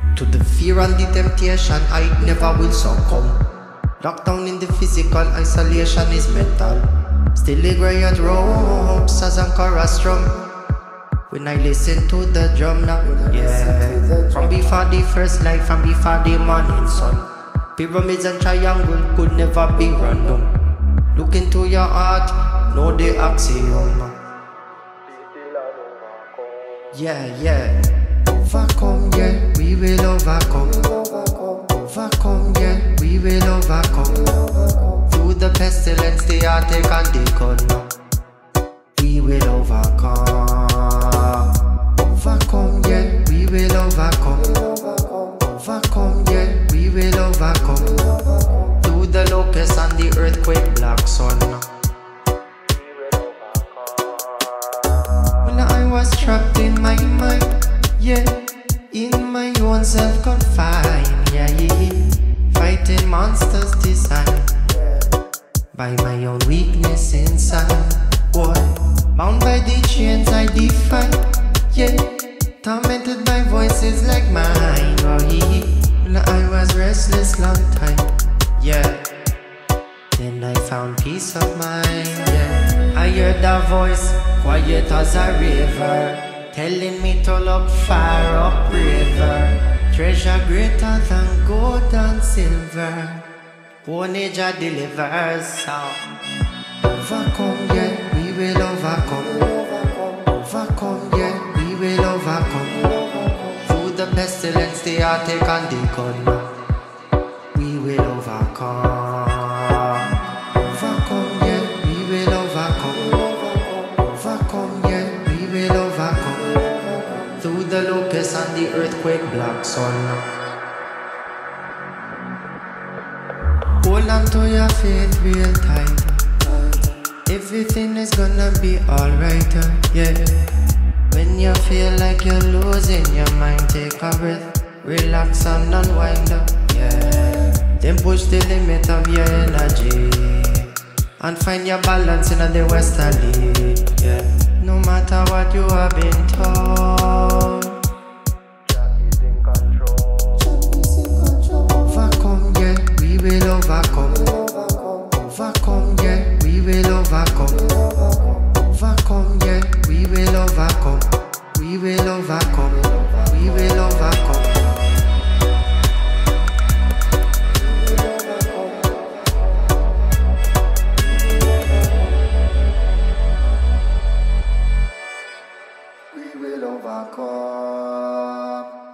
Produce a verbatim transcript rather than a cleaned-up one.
To the fear and the temptation, I never will succumb. Lockdown in the physical, isolation is mental. Still the riot ropes as anchor strum. When I listen to the drum now, yeah. From before the first light, from before the morning sun. Pyramids and triangle could never be random. Look into your heart, know the axiom. Yeah, yeah. Overcome, yeah, we will overcome. Overcome, yeah, we will overcome. Through the pestilence, the heartache and the gun. We will overcome. Overcome, yeah, we will overcome. Overcome, yeah, we will overcome. Through the locust and the earthquake black sun. When I was trapped in my mind, yeah, in my own self-confined, yeah, yeah, fighting monsters designed by my own weakness inside. Boy, bound by the chains I defy, yeah, tormented by voices like mine. Oh, yeah. When I was restless long time, yeah, then I found peace of mind, yeah. I heard a voice, quiet as a river, telling me to look far up river. Treasure greater than gold and silver, only Jah delivers sound. Overcome, yeah, we will overcome. Overcome, yeah, we will overcome. Through the pestilence, the heartache and the gun, we will overcome. Overcome, yeah, we will overcome. Overcome, yeah, we will overcome. Through the locust and the earthquake black sun. Hold on to your faith real tight. Everything is gonna be alright, uh, yeah. When you feel like you're losing your mind, take a breath, relax and unwind, uh, yeah. Then push the limit of your energy and find your balance in the westerly, yeah. No matter what you have been told, Jah is in control. Jah is in control. Overcome, yeah, we will overcome. Overcome, yeah, we will overcome. Overcome, yeah, we will overcome. We will overcome. We will overcome. We will overcome.